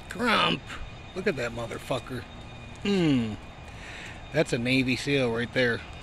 Crump. Look at that motherfucker. That's a Navy SEAL right there.